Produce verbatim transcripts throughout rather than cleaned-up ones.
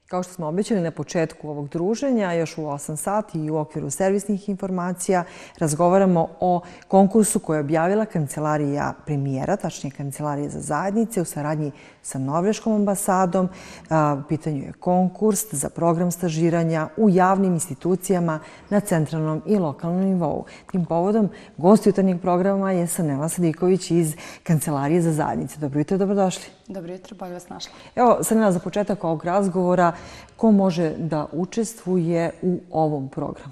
Kao što smo obećali na početku ovog druženja, još u osam sati i u okviru servisnih informacija, razgovaramo o konkursu koji je objavila Kancelarija premijera, tačnije Kancelarija za zajednice, u saradnji sa Norveškom ambasadom. U pitanju je konkurs za program stažiranja u javnim institucijama na centralnom i lokalnom nivou. Tim povodom, gost jutarnjeg programa je Sanela Sadiković iz Kancelarije za zajednice. Dobro jutro, dobrodošli. Dobro jutro, bolje vas našla. Evo, Sanela, za početak ovog razgovora, ko može da učestvuje u ovom programu?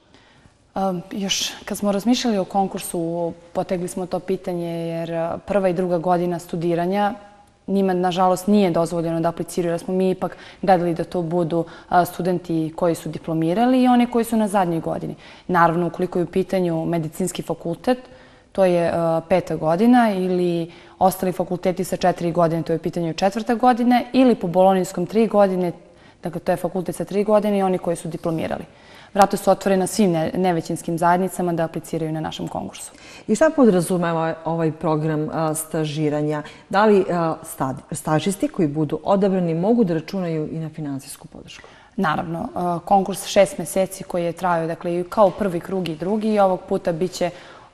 Još kad smo razmišljali o konkursu, potegli smo to pitanje jer prva i druga godina studiranja njima, nažalost, nije dozvoljeno da apliciraju, jer smo mi ipak gledali da to budu studenti koji su diplomirali i oni koji su na zadnjoj godini. Naravno, ukoliko je u pitanju medicinski fakultet, to je peta godina, ili ostali fakulteti sa četiri godine, to je u pitanju četvrta godine, ili po bolonijskom tri godine, dakle to je fakultet sa tri godine i oni koji su diplomirali. Vrata su otvorena svim nevećinskim zajednicama da apliciraju na našem konkursu. I šta podrazumeva ovaj program stažiranja? Da li stažisti koji budu odabrani mogu da računaju i na finansijsku podršku? Naravno, konkurs šest meseci koji je trajao, dakle, kao prvi krug i drugi, i ovog puta biće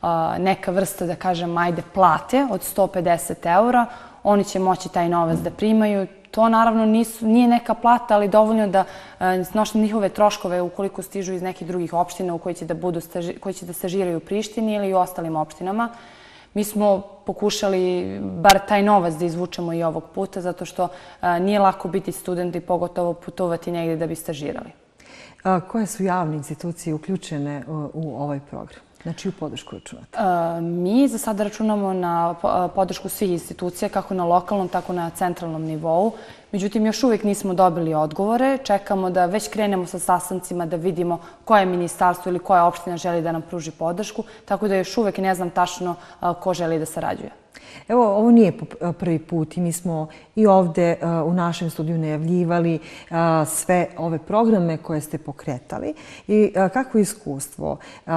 neka vrsta, da kažem, ajde, plate od sto pedeset eura. Oni će moći taj novac da primaju. To naravno nije neka plata, ali dovoljno da snoše njihove troškove ukoliko stižu iz nekih drugih opština u koji će da stažiraju u Prištini ili u ostalim opštinama. Mi smo pokušali bar taj novac da izvučemo i ovog puta, zato što nije lako biti student i pogotovo putovati negdje da bi stažirali. Koje su javne institucije uključene u ovaj program? Na čiju podršku računate? Mi za sada računamo na podršku svih institucija, kako na lokalnom, tako na centralnom nivou. Međutim, još uvijek nismo dobili odgovore. Čekamo da već krenemo sa sastancima da vidimo koje ministarstvo ili koja opština želi da nam pruži podršku, tako da još uvijek ne znam tačno ko želi da sarađuje. Evo, ovo nije prvi put i mi smo i ovde u našem studiju najavljivali sve ove programe koje ste pokretali. I kakvo iskustvo?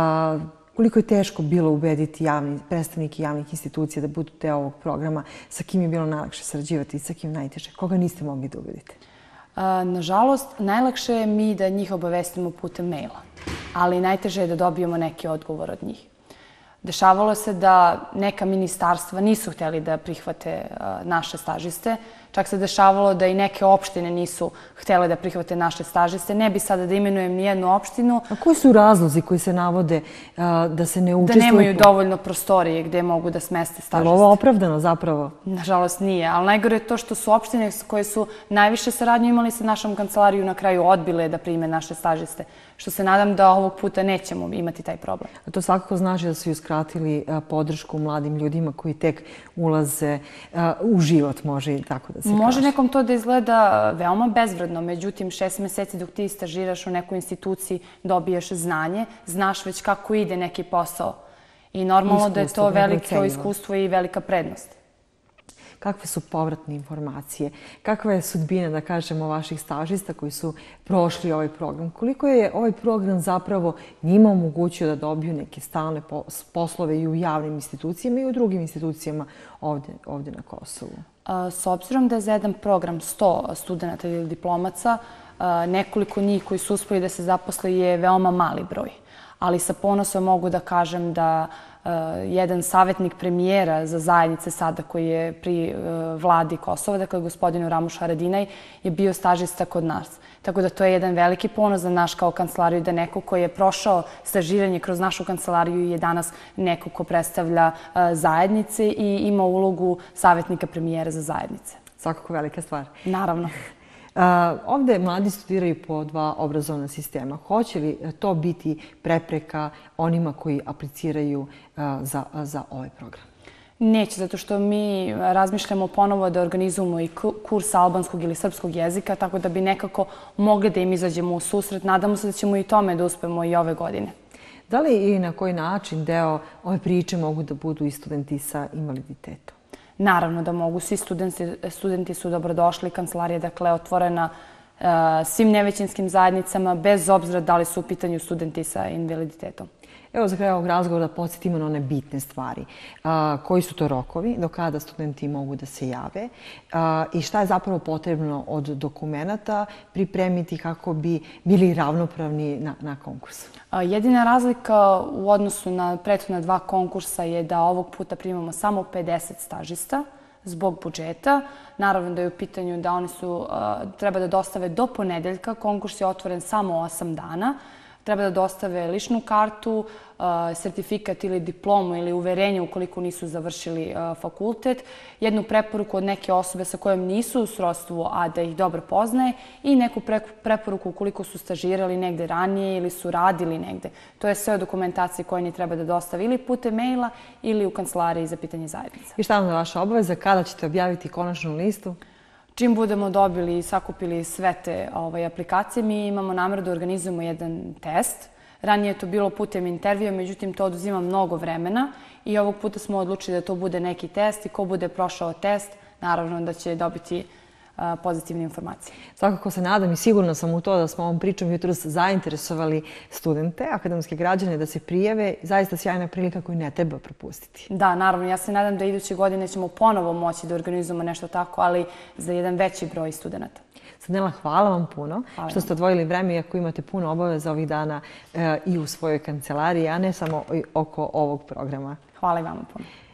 Koliko je teško bilo ubediti predstavnike javnih institucija da budu deo ovog programa? Sa kim je bilo najlakše sarađivati i sa kim najteže? Koga niste mogli da ubedite? Nažalost, najlakše je mi da njih obavestimo putem maila, ali najteže je da dobijemo neki odgovor od njih. Dešavalo se da neka ministarstva nisu htjeli da prihvate naše stažiste. Čak se dešavalo da i neke opštine nisu htjele da prihvate naše stažiste. Ne bi sada da imenujem nijednu opštinu. A koji su razlozi koji se navode da se ne učestvuju? Da nemaju dovoljno prostorije gdje mogu da smeste stažiste. Je li ovo opravdano zapravo? Nažalost nije, ali najgore je to što su opštine koje su najviše saradnju imali sa našom kancelariju na kraju odbile da prime naše stažiste. Što se nadam da ovog puta nećemo imati taj problem. A to svakako znači da su i uskratili podršku mladim ljudima koji tek ulaze u život, može i tako da se kaže. Može nekom to da izgleda veoma bezvredno, međutim šest meseci dok ti stažiraš u nekoj instituciji dobiješ znanje, znaš već kako ide neki posao i normalno da je to veliko iskustvo i velika prednost. Kakve su povratne informacije? Kakva je sudbina, da kažemo, vaših stažista koji su prošli ovaj program? Koliko je ovaj program zapravo njima omogućio da dobiju neke stalne poslove i u javnim institucijama i u drugim institucijama ovdje na Kosovu? S obzirom da je za jedan program sto studenta ili diplomaca, nekoliko njih koji su uspeli da se zaposle je veoma mali broj. Ali sa ponosom mogu da kažem da jedan savjetnik premijera za zajednice sada koji je pri vladi Kosova, dakle gospodinu Ramuš Haradinaj, je bio stažista kod nas. Tako da to je jedan veliki ponos za naš kao kancelariju, da neko koji je prošao stažiranje kroz našu kancelariju je danas neko ko predstavlja zajednice i ima ulogu savjetnika premijera za zajednice. Svakako velika stvar. Naravno. Ovde mladi studiraju po dva obrazovna sistema. Hoće li to biti prepreka onima koji apliciraju za ovaj program? Neće, zato što mi razmišljamo ponovo da organizujemo i kurs albanskog ili srpskog jezika, tako da bi nekako mogli da im izađemo u susret. Nadamo se da ćemo i tome da uspemo i ove godine. Da li i na koji način deo ove priče mogu da budu i studenti sa invaliditetom? Naravno da mogu. Svi studenti su dobrodošli. Kancelarija je dakle otvorena svim nevećinskim zajednicama, bez obzira da li su u pitanju studenti sa invaliditetom. Evo za kraj ovog razgovora da podsjetimo na one bitne stvari. Koji su to rokovi, do kada studenti mogu da se jave i šta je zapravo potrebno od dokumenata pripremiti kako bi bili ravnopravni na, na konkursu? Jedina razlika u odnosu na prethodna dva konkursa je da ovog puta primamo samo pedeset stažista zbog budžeta. Naravno da je u pitanju da oni su, treba da dostave do ponedeljka. Konkurs je otvoren samo osam dana. Treba da dostave ličnu kartu, sertifikat ili diplomu ili uverenje ukoliko nisu završili fakultet, jednu preporuku od neke osobe sa kojom nisu u srodstvu, a da ih dobro poznaje, i neku preporuku ukoliko su stažirali negde ranije ili su radili negde. To je sve o dokumentaciji koje oni treba da dostave ili putem maila ili u kancelariji za pitanje zajednice. I šta vam je vaša obaveza? Kada ćete objaviti konačnu listu? Čim budemo dobili i sakupili sve te aplikacije, mi imamo nameru da organizujemo jedan test. Ranije je to bilo putem intervjua, međutim to oduzima mnogo vremena i ovog puta smo odlučili da to bude neki test i ko bude prošao test, naravno da će dobiti pozitivne informacije. Svakako se nadam i sigurno sam u to da smo ovom pričom jutros zainteresovali studente, akademske građane da se prijave. Zaista sjajna prilika koju ne treba propustiti. Da, naravno. Ja se nadam da iduće godine ćemo ponovo moći da organizujemo nešto tako, ali za jedan veći broj studenta. Sadnela, hvala vam puno što ste odvojili vreme, iako imate puno obaveza ovih dana i u svojoj kancelariji, a ne samo oko ovog programa. Hvala i vama puno.